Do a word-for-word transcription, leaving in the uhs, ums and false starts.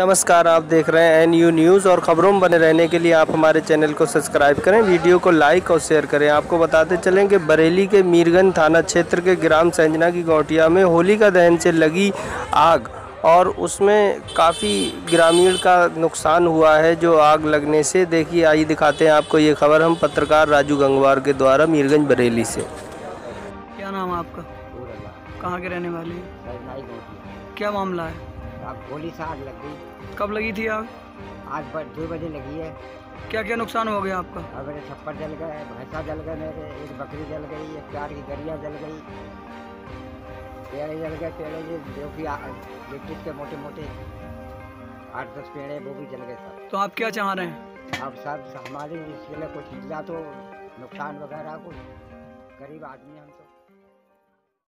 नमस्कार, आप देख रहे हैं एन यू न्यूज़ और ख़बरों में बने रहने के लिए आप हमारे चैनल को सब्सक्राइब करें, वीडियो को लाइक और शेयर करें। आपको बताते चलें कि बरेली के मीरगंज थाना क्षेत्र के ग्राम संजना की गौटिया में होलिका दहन से लगी आग और उसमें काफ़ी ग्रामीण का नुकसान हुआ है जो आग लगने से। देखिए, आइए दिखाते हैं आपको ये खबर हम पत्रकार राजू गंगवार के द्वारा मीरगंज बरेली से। क्या नाम है आपका? कहाँ के रहने वाले हैं? क्या मामला है? अब होली से आग लग गई। कब लगी थी आग? आज दो बजे लगी है। क्या क्या नुकसान हो गया आपका? अब मेरे छप्पर जल गए, भैंसा जल गए, मेरे एक बकरी जल गई, एक प्यार की गरिया जल गई, पेड़े जल गए। पेड़े जो भी इलेक्ट्रिक के मोटे मोटे आठ दस पेड़े वो भी जल गए सब। तो आप क्या चाह रहे हैं? अब सब हमारे इसके लिए कुछ मिला तो नुकसान वगैरह कुछ, गरीब आदमी हम तो।